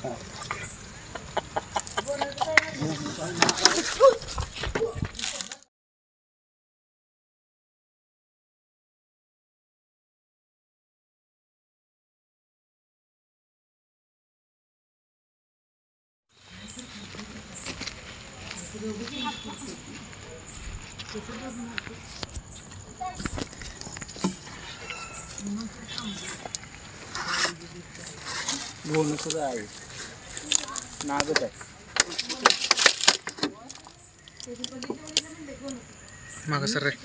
बोलणं सुद्धा आहे नागच आहे माग सर रे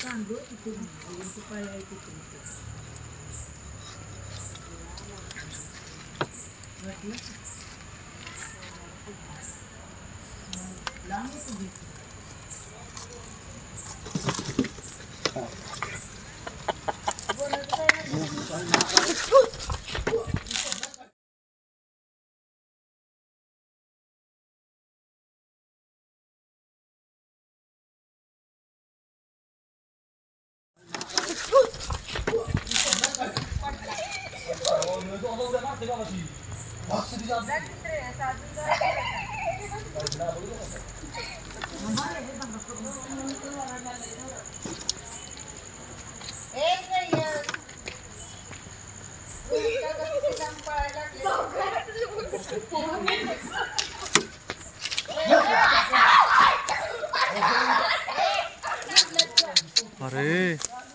अरे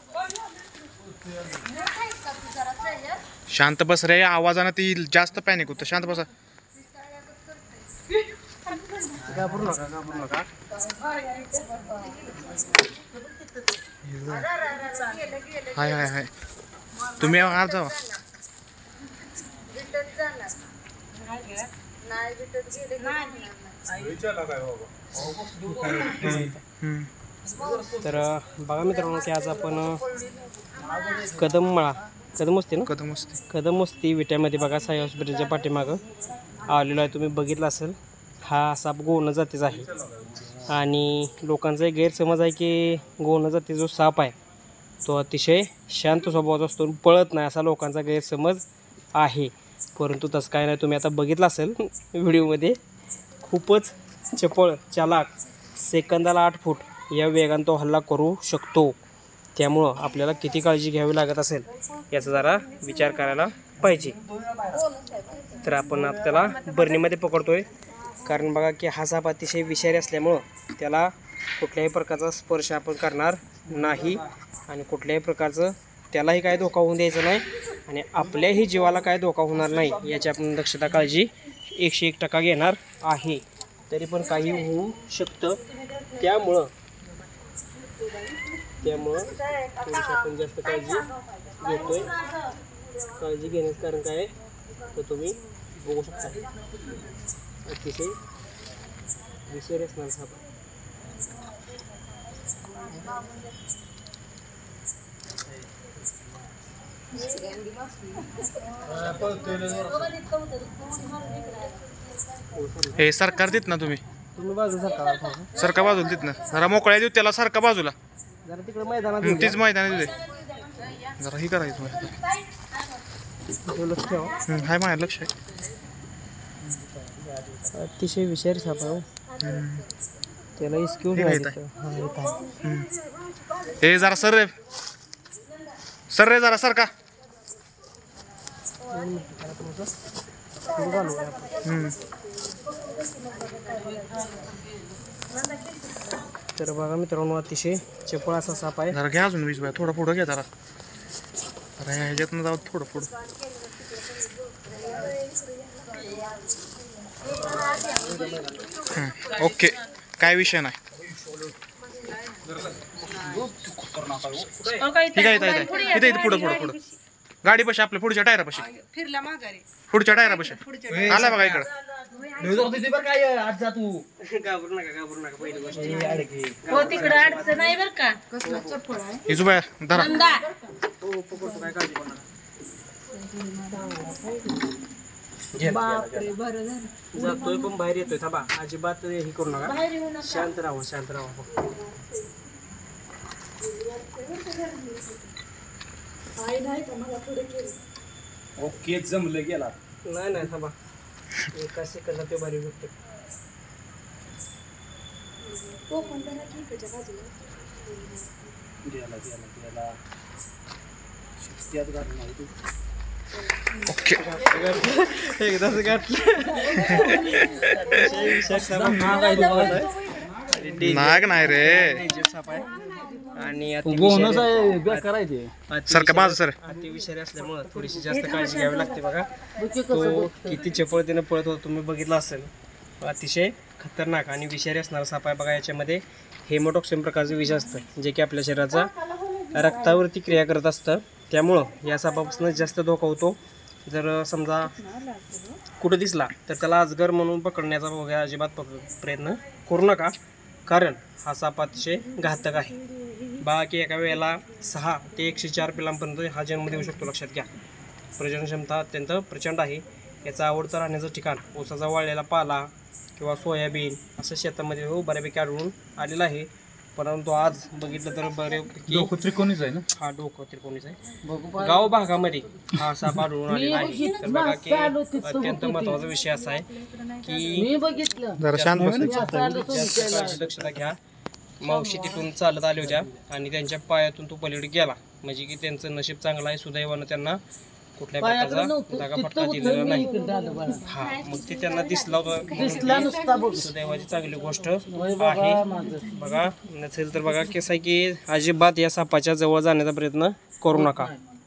शांत बस रे आवाजानं ती जास्त पॅनिक होतं शांत बसा घाबरू नका हाय हाय हाय तुम्ही आज जावा तर बघा मित्रांनो की आज आपण कदम असते ना कदम वस्ती विट्यामध्ये बघा साई हॉस्पिटलच्या पाठीमागं आलेलो आहे. तुम्ही बघितलं असेल हा साप गोवण जातीचा आहे आणि लोकांचा एक गैरसमज आहे की गोवण जातीचा जो साप आहे तो अतिशय शांत स्वभावाचा असतो पळत नाही असा लोकांचा गैरसमज आहे. परंतु तसं काय नाही. तुम्ही आता बघितलं असेल व्हिडिओमध्ये खूपच चपळ चालाक सेकंदाला 8 फूट या वेगाने तो हल्ला करू शकतो. त्यामुळं आपल्याला किती काळजी घ्यावी लागत असेल याचा जरा विचार करायला पाहिजे. तर आपण त्याला बरणीमध्ये पकडतोय कारण बघा की हा साप अतिशय विषारी असल्यामुळं त्याला कुठल्याही प्रकारचा स्पर्श आपण करणार नाही आणि कुठल्याही प्रकारचं त्यालाही काय धोका होऊन द्यायचा नाही आणि आपल्याही जीवाला काय धोका होणार नाही याची आपण दक्षता काळजी 101% घेणार आहे. तरी पण काही होऊ शकतं त्यामुळं थोडीशी आपण जास्त काळजी घेतोय. काळजी घेण्याचं कारण काय आहे तर तुम्ही बघू शकता अतिशय विषारी असणार साप. हे सरकार देत ना तुम्ही बाजू सरका बाजूला देत ना जरा मोकळ्या देऊ त्याला सारखा बाजूला जरा तिकडे मैदानात तीच मैदान दे जरा ही करायचं लक्ष ठेवा. हाय माझ्या लक्ष आहे. अतिशय विषारी साप आहे त्याला इस्क्यू हे जरा सर रे जरा सरका तर बघा मित्रांनो अतिशय चपळ असा साप आहे. जरा घ्या अजून 20 बाय थोडा पुढं घ्या जरा अरे ह्याच्यातनं जाऊ थोडं पुढं ओके काय विषय नाही. ठीक आहे इथे पुढं गाडी पाशी आपल्या पुढच्या टायरापाशी पुढच्या टायरापाशी आला बघा इकडं. घाबरू नका पहिली गोष्ट इजुबाई धरा जातोय पण बाहेर येतोय. थांबा अजिबात हे करू नका शांत राहा ओके जमलं गेला नाही थांबा एका सेकंदात ते बारीक होते. ओके. एकदाच नाग नाही रे. आणि सारखं माझं सर. अति विषारी असल्यामुळं थोडीशी जास्त काळजी घ्यावी लागते बघा. तो किती चपळतेनं पळत होता तुम्ही बघितला असेल. अतिशय खतरनाक आणि विषारी असणारा साप आहे बघा. याच्यामध्ये हेमोटॉक्सिन प्रकारचं विष असतं जे की आपल्या शरीराचा रक्तावरती क्रिया करत असतं. त्यामुळं या सापापासून जास्त धोका होतो. जर समजा कुठं दिसला तर त्याला अजगर म्हणून पकडण्याचा वगैरे अजिबात प्रयत्न करू नका, कारण हा साप अतिशय घातक आहे. बघा की एका वेळेला 6 ते 104 पिलांपर्यंत हा जन्म देऊ शकतो. लक्षात घ्या. प्रजनन क्षमता अत्यंत प्रचंड आहे. याचा आवडतं राहण्याचं ठिकाण ऊसाचा वाळलेला पाला किंवा सोयाबीन असं शेतामध्ये बऱ्यापैकी आढळून आलेला आहे. परंतु आज बघितलं तर बऱ्यापैकी डोकं त्रिकोणीच आहे ना. हा डोकं त्रिकोणीच आहे. गाव भागामध्ये हा साप आढळून आलेला आहे. तर बघा की अत्यंत महत्त्वाचा विषय असा आहे की जरा शांत बस. काळजी दक्षता घ्या. मावशी तिथून चालत आल्या होत्या आणि त्यांच्या पायातून तो पलीकडे गेला, म्हणजे की त्यांचं नशीब चांगलं आहे. सुदैवानं त्यांना कुठल्या प्रकारचा दगाफटका दिलेला नाही. हा मग ते त्यांना दिसला होता. सुदैवाची चांगली गोष्ट आहे. बघा नसेल तर बघा कसं आहे की अजिबात या सापाच्या जवळ जाण्याचा प्रयत्न करू नका.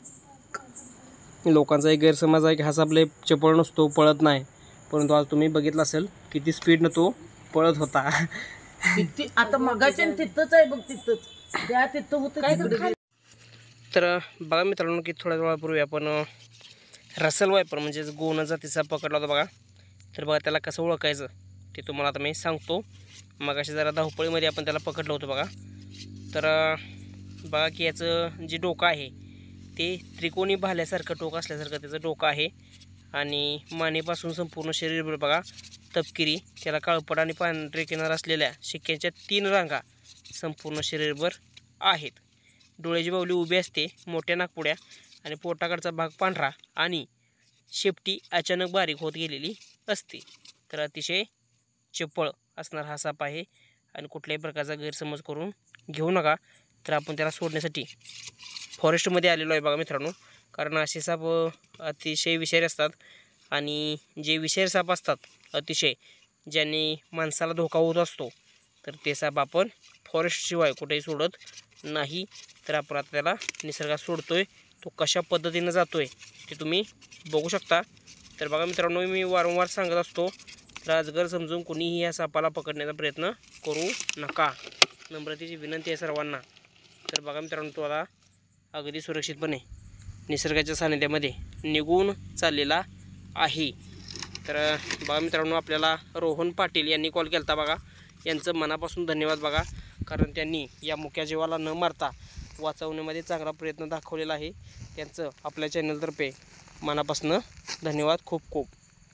लोकांचा एक गैरसमज आहे की हा साप लय चपळ नसतो, पळत नाही. परंतु आज तुम्ही बघितलं असेल किती स्पीडनं तो पळत होता. आता मगाच्या तिथंच आहे बघ. तिथंच त्या तिथं होतं. तर बघा मित्रांनो की थोड्या वेळापूर्वी आपण रसल वायपर म्हणजे गोण जातीचा पकडला होता बघा. तर बघा त्याला कसं ओळखायचं ते तुम्हाला आता मी सांगतो. मगाशी जरा धावपळीमध्ये आपण त्याला पकडलं होतं बघा. तर बघा की याचं जे डोकं आहे ते त्रिकोणी भाल्यासारखं टोक असल्यासारखं त्याचं डोकं आहे. आणि मानेपासून संपूर्ण शरीरभर बघा तपकिरी, त्याला काळपट आणि पांढरे किनार असलेल्या शिक्क्यांच्या 3 रांगा संपूर्ण शरीरभर आहेत. डोळ्याची बाहुली उभी असते, मोठ्या नागपुड्या आणि पोटाकडचा भाग पांढरा आणि शेपटी अचानक बारीक होत गेलेली असते. तर अतिशय चपळ असणार हा साप आहे आणि कुठल्याही प्रकारचा गैरसमज करून घेऊ नका. तर आपण त्याला सोडण्यासाठी फॉरेस्टमध्ये आलेलो आहे बघा मित्रांनो. कारण असे साप अतिशय विषारी असतात आणि जे विषारी साप असतात अतिशय ज्यांनी माणसाला धोका होत असतो तर ते साप आपण फॉरेस्टशिवाय कुठेही सोडत नाही. तर आपण आता त्याला निसर्गात सोडतोय. तो कशा पद्धतीनं जातोय ते तुम्ही बघू शकता. तर बघा मित्रांनो मी वारंवार सांगत असतो तर अजगर समजून कोणीही या सापाला पकडण्याचा प्रयत्न करू नका. नम्रतेची विनंती आहे सर्वांना. तर बघा मित्रांनो तो आता अगदी सुरक्षितपणे निसर्गाच्या सानिध्यामध्ये निघून चाललेला आहे. तर बघा मित्रांनो आपल्याला रोहन पाटील यांनी कॉल केला होता बघा. यांचं मनापासून धन्यवाद बघा, कारण त्यांनी या मुक्या जीवाला न मारता वाचवण्यामध्ये चांगला प्रयत्न दाखवलेला आहे. त्यांचं आपल्या चॅनलतर्फे मनापासून धन्यवाद खूप खूप.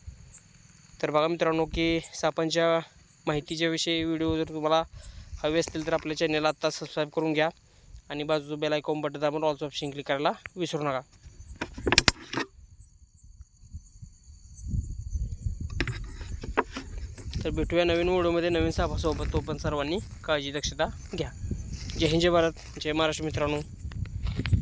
तर बघा मित्रांनो की सापांच्या माहितीच्या विषयी व्हिडिओ जर तुम्हाला हवे असतील तर आपल्या चॅनलला आत्ता सबस्क्राईब करून घ्या आणि बाजूचं बेल आयकॉन बटन दाबून ऑल ऑप्शन क्लिक करायला विसरू नका. तर भेटूया नवीन व्हिडिओमध्ये नवीन सापासोबत. तो पण सर्वांनी काळजी दक्षता घ्या. जय हिंद, जय भारत, जय महाराष्ट्र मित्रांनो.